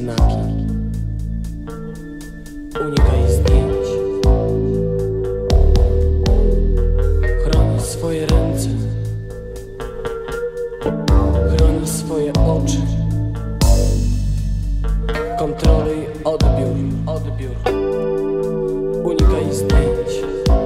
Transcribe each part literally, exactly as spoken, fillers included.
znaki. Unikaj zdjęć. Chroń swoje ręce. Chroń swoje oczy. Kontroluj odbiór, odbiór. Unikaj zdjęć.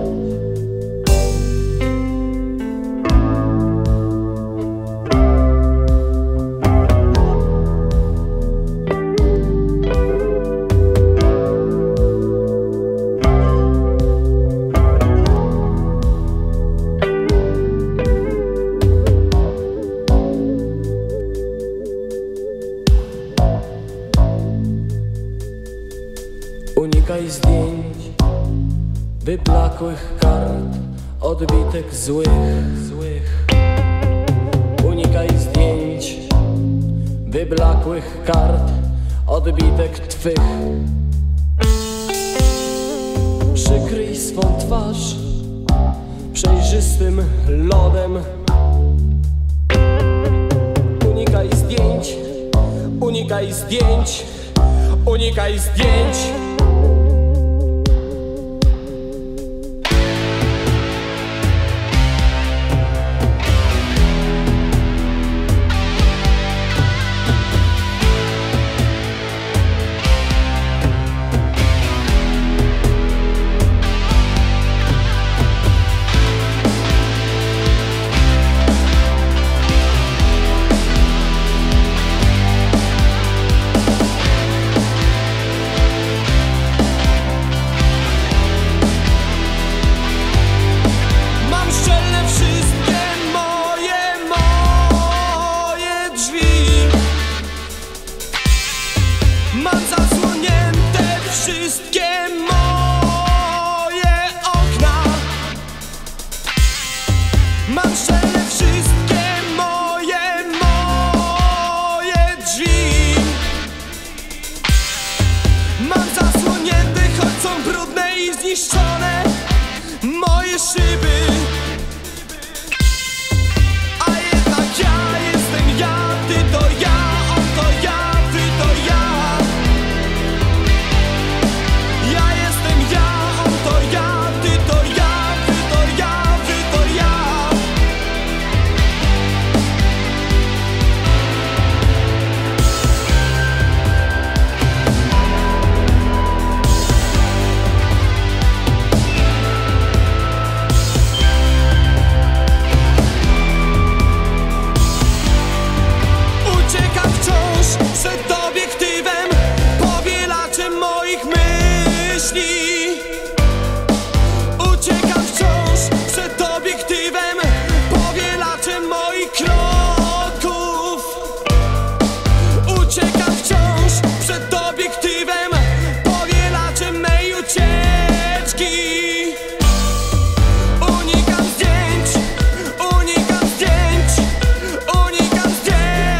Unikaj zdjęć, wyblakłych kart, odbitek złych, złych. Unikaj zdjęć, wyblakłych kart, odbitek twych. Przykryj swą twarz przejrzystym lodem. Unikaj zdjęć, unikaj zdjęć, unikaj zdjęć. Mam zasłonięte wszystkie moje okna. Mam szczelne wszystkie moje, moje drzwi. Mam zasłonięte, choć są brudne i zniszczone, moje szyby. A jednak ja jestem ja, ty to ja, on to ja, ty to ja. Przed obiektywem, powielaczem moich myśli. Uciekam wciąż przed obiektywem, powielaczem moich kroków. Uciekam wciąż przed obiektywem, powielaczem mej ucieczki. Unikam zdjęć, unikam zdjęć, unikam zdjęć.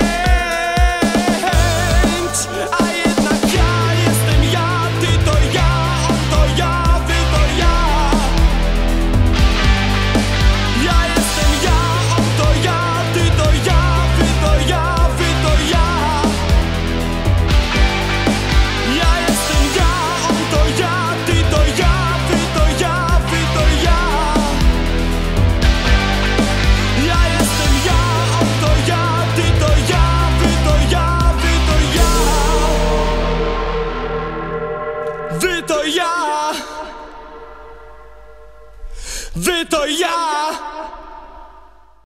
Wy to ja, wy to ja.